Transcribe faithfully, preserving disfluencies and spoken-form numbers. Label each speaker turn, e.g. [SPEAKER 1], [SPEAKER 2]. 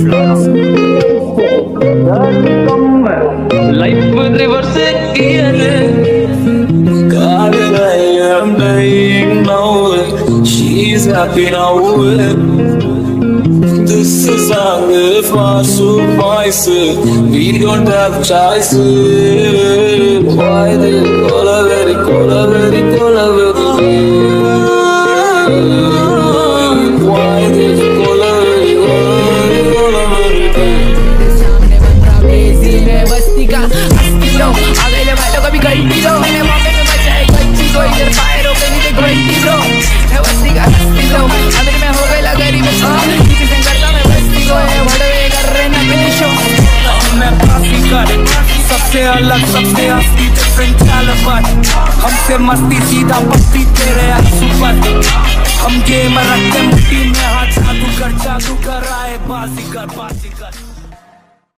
[SPEAKER 1] Life reverse gear. God, I am dying now. She's happy now. This is a far so nice. We don't have choice. Why they call a very, call a very, call a very. Why they call a very, call a very.
[SPEAKER 2] सामने बंदा बेसी में बस्ती का अस्सी लो आगे ले बैठो कभी घंटी लो मैंने मौके में बचाए बच्ची को इधर फायर हो गई नहीं घंटी लो मैं बस्ती का अस्सी लो अंदर में हो गई गरीब किसी से करता मैं बस्ती को है भड़वे कर रहे ना पेशो
[SPEAKER 3] मैं पासी कर सबसे अलग सबसे असली डिफरेंट कैलिबर हमसे मस्ती सीधा पत्ती तेरे सुपर हम गेम रखते मुट्ठी में हाथ जादू कर जादू कर आए बाजीगर बाजीगर